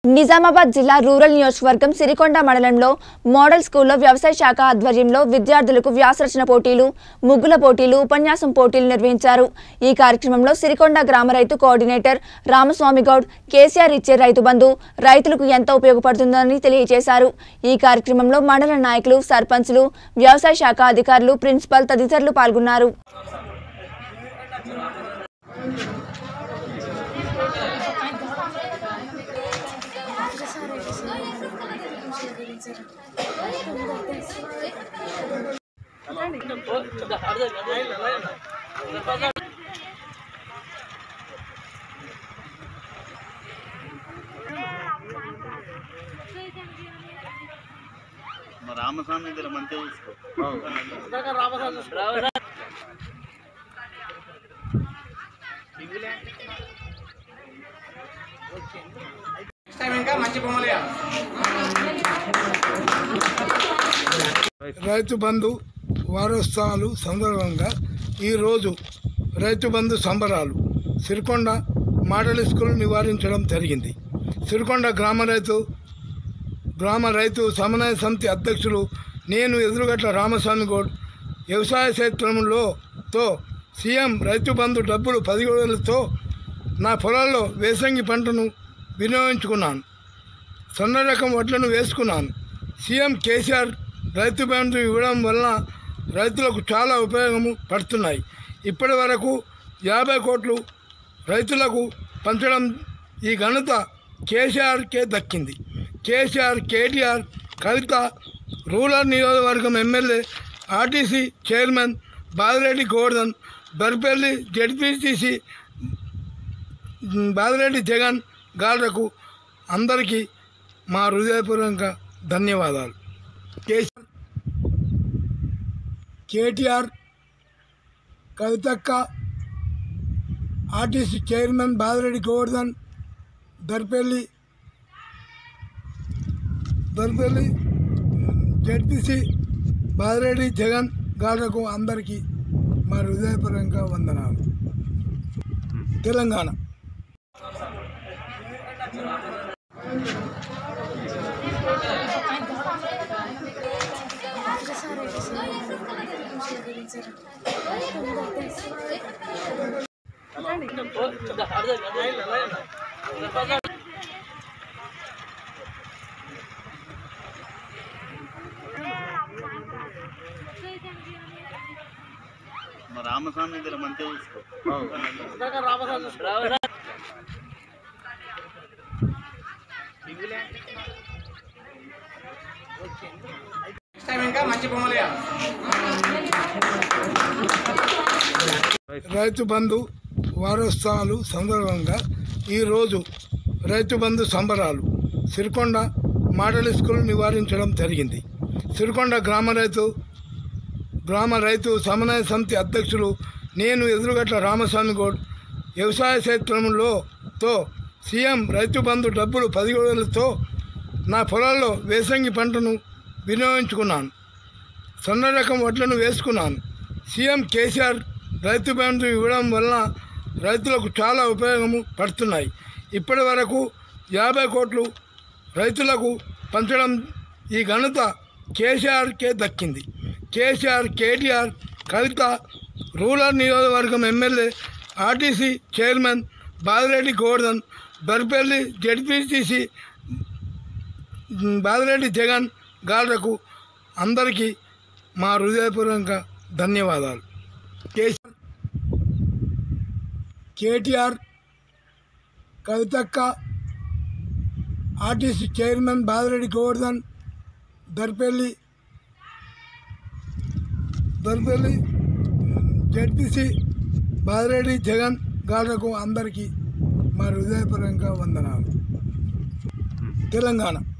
నిజామాబాద్ జిల్లా రూరల్ నియోజకవర్గం సిరికొండ మండలంలో మోడల్ స్కూల్లో వ్యవసాయ శాఖ ఆధ్వర్యంలో విద్యార్థులకు వ్యాసరచన పోటీలు, ముగ్గుల పోటీలు, ఉపన్యాసం పోటీలు నిర్వహించారు। ఈ కార్యక్రమంలో సిరికొండ గ్రామ రైతు కోఆర్డినేటర్ రామస్వామి గౌడ్ కేసీఆర్ ఇచ్చే రైతు బంధు రైతులకు ఎంత ఉపయోగపడుతుందని తెలియజేశారు। ఈ కార్యక్రమంలో మండల నాయకులు, సర్పంచులు, వ్యవసాయ శాఖ అధికారులు, ప్రిన్సిపల్ తదితరులు పాల్గొన్నారు। రామస్వామి దగ్గర మంచిగా రైతు బంధు వారోత్సవాలు సందర్భంగా ఈరోజు రైతు బంధు సంబరాలు సిరికొండ మోడల్ స్కూల్ నివారించడం జరిగింది। సిరికొండ గ్రామ రైతు సమన్వయ సమితి అధ్యక్షులు నేను ఎదురుగట్ల రామస్వామి గౌడ్ వ్యవసాయ క్షేత్రంలో సీఎం రైతు బంధు డబ్బులు 17,000తో నా పొలాల్లో వేసంగి పంటను వినియోగించుకున్నాను। సన్న రకం వడ్లను వేసుకున్నాను। సీఎం కేసీఆర్ రైతు బంధు ఇవ్వడం వలన రైతులకు చాలా ఉపయోగము పడుతున్నాయి। ఇప్పటి వరకు 50 కోట్లు రైతులకు పంచడం ఈ ఘనత కేసీఆర్కే దక్కింది। కేసీఆర్, కేటీఆర్, కవిత, రూరల్ నియోజకవర్గం MLA, RTC chairman Badireddy Govardhan, Barpalli ZPTC Badireddy Jagan గాళ్లకు అందరికీ మా హృదయపూర్వక ధన్యవాదాలు। కేటీఆర్, కవితక్క, RTC chairman Badireddy Govardhan, Barpalli ZPC Badireddy Jagan గాళ్లకు అందరికీ మా హృదయపూర్వక వందనాలు। తెలంగాణ రామస్వామి దగ్గర మంచిగా రైతు బంధు వారోత్సవాలు సందర్భంగా ఈరోజు రైతు బంధు సంబరాలు సిరికొండ మోడల్ స్కూల్ నివారించడం జరిగింది। సిరికొండ గ్రామ రైతు సమన్వయ సమితి అధ్యక్షులు నేను ఎదురుగట్ల రామస్వామి గౌడ్ వ్యవసాయ క్షేత్రంలో సీఎం రైతు బంధు డబ్బులు 17,000తో నా పొలాల్లో వేసంగి పంటను వినియోగించుకున్నాను। సన్న రకం వడ్లను వేసుకున్నాను। సీఎం కేసీఆర్ రైతు బంధు ఇవ్వడం వలన రైతులకు చాలా ఉపయోగము పడుతున్నాయి। ఇప్పటి వరకు 50 కోట్లు రైతులకు పంచడం ఈ ఘనత కేసీఆర్కే దక్కింది। కేసీఆర్, కేటీఆర్, కవిత, రూరల్ నియోజకవర్గం MLA, RTC chairman Badireddy Govardhan, Barpalli ZPTC Badireddy Jagan గాళ్లకు అందరికీ మా హృదయపూర్వక ధన్యవాదాలు। కేటీఆర్, కవితక్క, RTC chairman Badireddy Govardhan, Barpalli ZPC Badireddy Jagan గాళ్లకు అందరికీ మా హృదయపూర్వక వందనాలు। తెలంగాణ।